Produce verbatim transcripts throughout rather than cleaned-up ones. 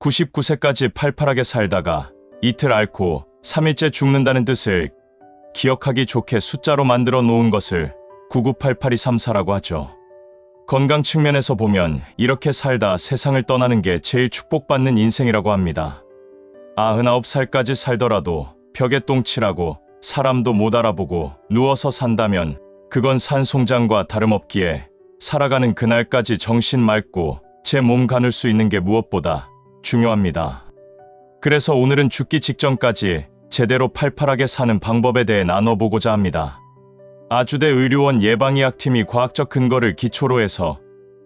구십구 세까지 팔팔하게 살다가 이틀 앓고 삼 일째 죽는다는 뜻을 기억하기 좋게 숫자로 만들어 놓은 것을 구구팔팔이삼사라고 하죠. 건강 측면에서 보면 이렇게 살다 세상을 떠나는 게 제일 축복받는 인생이라고 합니다. 아흔아홉 살까지 살더라도 벽에 똥칠하고 사람도 못 알아보고 누워서 산다면 그건 산송장과 다름없기에 살아가는 그날까지 정신 맑고 제 몸 가눌 수 있는 게 무엇보다 중요합니다. 그래서 오늘은 죽기 직전까지 제대로 팔팔하게 사는 방법에 대해 나눠보고자 합니다. 아주대 의료원 예방의학팀이 과학적 근거를 기초로 해서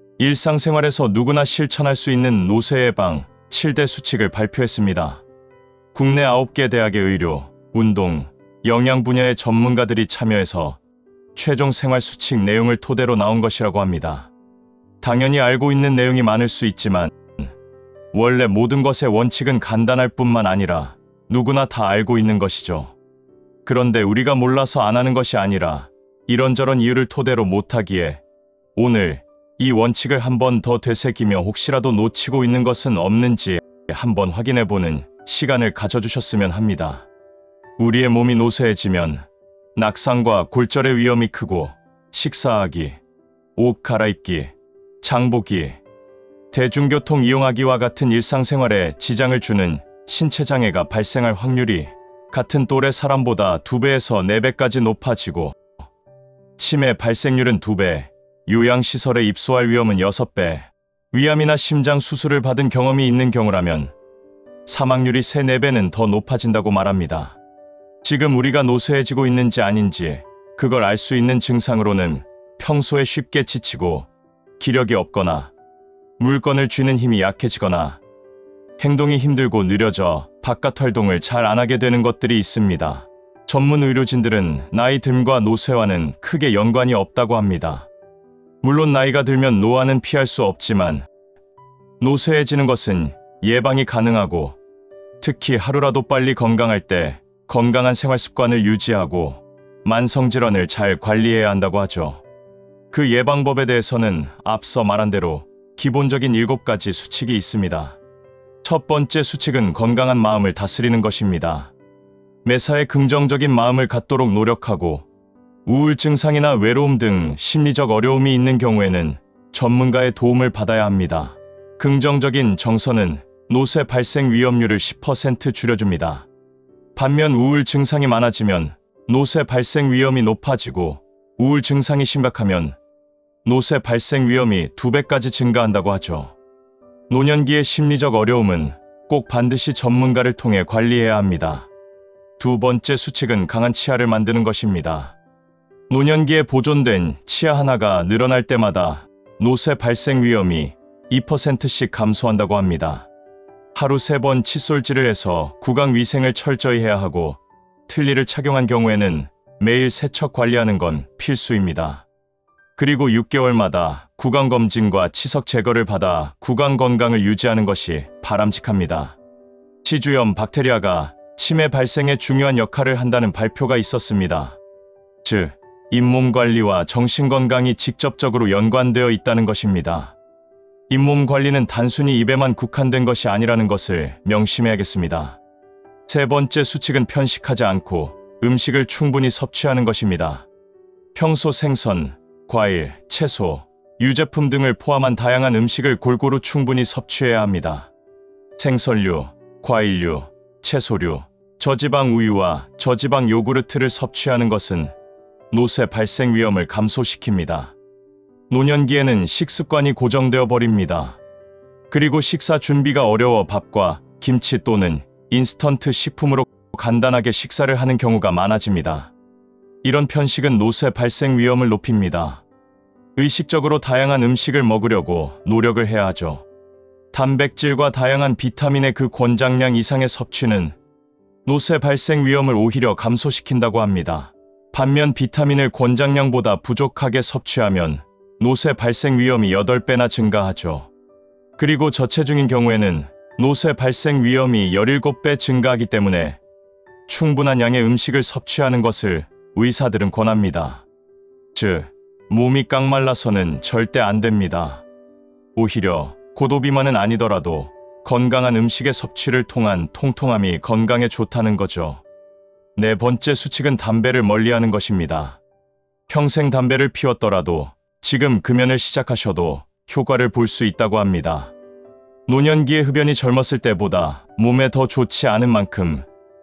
일상생활에서 누구나 실천할 수 있는 노쇠 예방 칠 대 수칙을 발표했습니다. 국내 아홉 개 대학의 의료, 운동, 영양 분야의 전문가들이 참여해서 최종 생활 수칙 내용을 토대로 나온 것이라고 합니다. 당연히 알고 있는 내용이 많을 수 있지만 원래 모든 것의 원칙은 간단할 뿐만 아니라 누구나 다 알고 있는 것이죠. 그런데 우리가 몰라서 안 하는 것이 아니라 이런저런 이유를 토대로 못하기에 오늘 이 원칙을 한 번 더 되새기며 혹시라도 놓치고 있는 것은 없는지 한번 확인해보는 시간을 가져주셨으면 합니다. 우리의 몸이 노쇠해지면 낙상과 골절의 위험이 크고 식사하기, 옷 갈아입기, 장보기, 대중교통 이용하기와 같은 일상생활에 지장을 주는 신체장애가 발생할 확률이 같은 또래 사람보다 두 배에서 네 배까지 높아지고 치매 발생률은 두 배, 요양시설에 입소할 위험은 여섯 배, 위암이나 심장 수술을 받은 경험이 있는 경우라면 사망률이 세, 네 배는 더 높아진다고 말합니다. 지금 우리가 노쇠해지고 있는지 아닌지 그걸 알 수 있는 증상으로는 평소에 쉽게 지치고 기력이 없거나 물건을 쥐는 힘이 약해지거나 행동이 힘들고 느려져 바깥 활동을 잘 안 하게 되는 것들이 있습니다. 전문 의료진들은 나이 듦과 노쇠와는 크게 연관이 없다고 합니다. 물론 나이가 들면 노화는 피할 수 없지만 노쇠해지는 것은 예방이 가능하고 특히 하루라도 빨리 건강할 때 건강한 생활 습관을 유지하고 만성질환을 잘 관리해야 한다고 하죠. 그 예방법에 대해서는 앞서 말한 대로 기본적인 일곱 가지 수칙이 있습니다. 첫 번째 수칙은 건강한 마음을 다스리는 것입니다. 매사에 긍정적인 마음을 갖도록 노력하고 우울증상이나 외로움 등 심리적 어려움이 있는 경우에는 전문가의 도움을 받아야 합니다. 긍정적인 정서는 노쇠 발생 위험률을 십 퍼센트 줄여줍니다. 반면 우울 증상이 많아지면 노쇠 발생 위험이 높아지고 우울 증상이 심각하면 노쇠 발생 위험이 두 배까지 증가한다고 하죠. 노년기의 심리적 어려움은 꼭 반드시 전문가를 통해 관리해야 합니다. 두 번째 수칙은 강한 치아를 만드는 것입니다. 노년기에 보존된 치아 하나가 늘어날 때마다 노쇠 발생 위험이 이 퍼센트씩 감소한다고 합니다. 하루 세 번 칫솔질을 해서 구강 위생을 철저히 해야 하고 틀니를 착용한 경우에는 매일 세척 관리하는 건 필수입니다. 그리고 육 개월마다 구강검진과 치석 제거를 받아 구강 건강을 유지하는 것이 바람직합니다. 치주염 박테리아가 치매 발생에 중요한 역할을 한다는 발표가 있었습니다. 즉, 잇몸 관리와 정신건강이 직접적으로 연관되어 있다는 것입니다. 잇몸 관리는 단순히 입에만 국한된 것이 아니라는 것을 명심해야겠습니다. 세 번째 수칙은 편식하지 않고 음식을 충분히 섭취하는 것입니다. 평소 생선, 과일, 채소, 유제품 등을 포함한 다양한 음식을 골고루 충분히 섭취해야 합니다. 생선류, 과일류, 채소류, 저지방 우유와 저지방 요구르트를 섭취하는 것은 노쇠 발생 위험을 감소시킵니다. 노년기에는 식습관이 고정되어 버립니다. 그리고 식사 준비가 어려워 밥과 김치 또는 인스턴트 식품으로 간단하게 식사를 하는 경우가 많아집니다. 이런 편식은 노쇠 발생 위험을 높입니다. 의식적으로 다양한 음식을 먹으려고 노력을 해야 하죠. 단백질과 다양한 비타민의 그 권장량 이상의 섭취는 노쇠 발생 위험을 오히려 감소시킨다고 합니다. 반면 비타민을 권장량보다 부족하게 섭취하면 노쇠 발생 위험이 여덟 배나 증가하죠. 그리고 저체중인 경우에는 노쇠 발생 위험이 열일곱 배 증가하기 때문에 충분한 양의 음식을 섭취하는 것을 의사들은 권합니다. 즉, 몸이 깡말라서는 절대 안 됩니다. 오히려 고도비만은 아니더라도 건강한 음식의 섭취를 통한 통통함이 건강에 좋다는 거죠. 네 번째 수칙은 담배를 멀리하는 것입니다. 평생 담배를 피웠더라도 지금 금연을 시작하셔도 효과를 볼 수 있다고 합니다. 노년기의 흡연이 젊었을 때보다 몸에 더 좋지 않은 만큼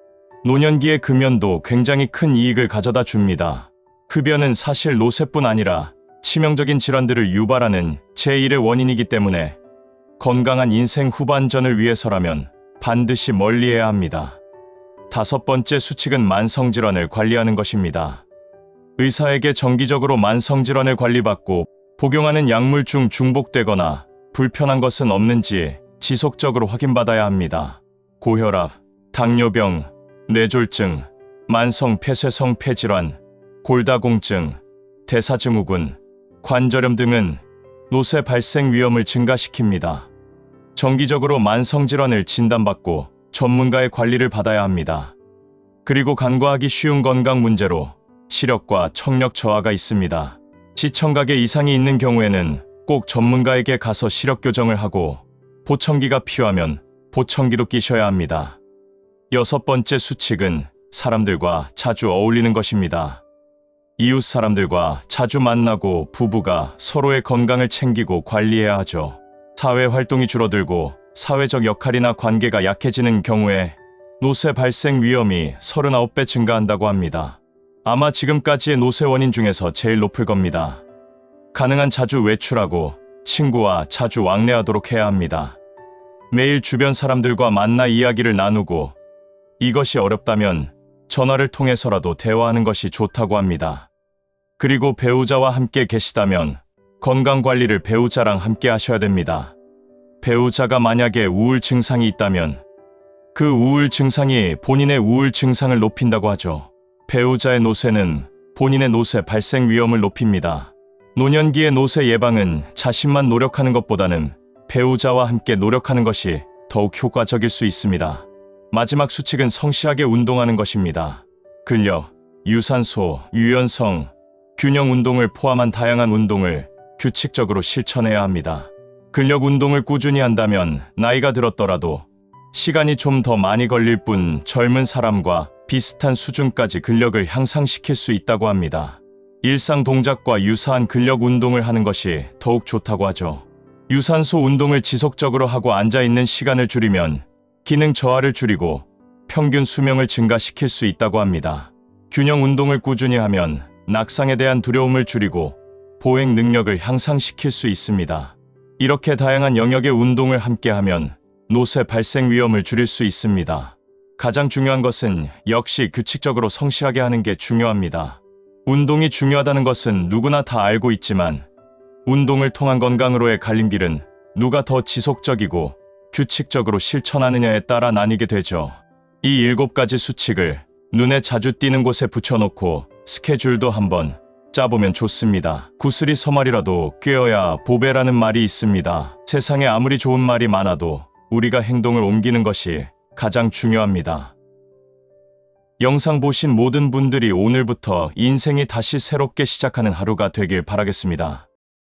노년기의 금연도 굉장히 큰 이익을 가져다 줍니다. 흡연은 사실 노쇠뿐 아니라 치명적인 질환들을 유발하는 제일의 원인이기 때문에 건강한 인생 후반전을 위해서라면 반드시 멀리해야 합니다. 다섯 번째 수칙은 만성질환을 관리하는 것입니다. 의사에게 정기적으로 만성질환을 관리받고 복용하는 약물 중 중복되거나 불편한 것은 없는지 지속적으로 확인받아야 합니다. 고혈압, 당뇨병, 뇌졸중, 만성 폐쇄성 폐질환, 골다공증, 대사증후군, 관절염 등은 노쇠 발생 위험을 증가시킵니다. 정기적으로 만성질환을 진단받고 전문가의 관리를 받아야 합니다. 그리고 간과하기 쉬운 건강 문제로 시력과 청력 저하가 있습니다. 시청각에 이상이 있는 경우에는 꼭 전문가에게 가서 시력 교정을 하고 보청기가 필요하면 보청기도 끼셔야 합니다. 여섯 번째 수칙은 사람들과 자주 어울리는 것입니다. 이웃 사람들과 자주 만나고 부부가 서로의 건강을 챙기고 관리해야 하죠. 사회 활동이 줄어들고 사회적 역할이나 관계가 약해지는 경우에 노쇠 발생 위험이 서른아홉 배 증가한다고 합니다. 아마 지금까지의 노쇠 원인 중에서 제일 높을 겁니다. 가능한 자주 외출하고 친구와 자주 왕래하도록 해야 합니다. 매일 주변 사람들과 만나 이야기를 나누고 이것이 어렵다면 전화를 통해서라도 대화하는 것이 좋다고 합니다. 그리고 배우자와 함께 계시다면 건강관리를 배우자랑 함께 하셔야 됩니다. 배우자가 만약에 우울 증상이 있다면 그 우울 증상이 본인의 우울 증상을 높인다고 하죠. 배우자의 노쇠는 본인의 노쇠 발생 위험을 높입니다. 노년기의 노쇠 예방은 자신만 노력하는 것보다는 배우자와 함께 노력하는 것이 더욱 효과적일 수 있습니다. 마지막 수칙은 성실하게 운동하는 것입니다. 근력, 유산소, 유연성, 균형 운동을 포함한 다양한 운동을 규칙적으로 실천해야 합니다. 근력 운동을 꾸준히 한다면 나이가 들었더라도 시간이 좀 더 많이 걸릴 뿐 젊은 사람과 비슷한 수준까지 근력을 향상시킬 수 있다고 합니다. 일상 동작과 유사한 근력 운동을 하는 것이 더욱 좋다고 하죠. 유산소 운동을 지속적으로 하고 앉아있는 시간을 줄이면 기능 저하를 줄이고 평균 수명을 증가시킬 수 있다고 합니다. 균형 운동을 꾸준히 하면 낙상에 대한 두려움을 줄이고 보행 능력을 향상시킬 수 있습니다. 이렇게 다양한 영역의 운동을 함께하면 노쇠 발생 위험을 줄일 수 있습니다. 가장 중요한 것은 역시 규칙적으로 성실하게 하는 게 중요합니다. 운동이 중요하다는 것은 누구나 다 알고 있지만 운동을 통한 건강으로의 갈림길은 누가 더 지속적이고 규칙적으로 실천하느냐에 따라 나뉘게 되죠. 이 일곱 가지 수칙을 눈에 자주 띄는 곳에 붙여놓고 스케줄도 한번 짜보면 좋습니다. 구슬이 서말이라도 꿰어야 보배라는 말이 있습니다. 세상에 아무리 좋은 말이 많아도 우리가 행동을 옮기는 것이 가장 중요합니다. 영상 보신 모든 분들이 오늘부터 인생이 다시 새롭게 시작하는 하루가 되길 바라겠습니다.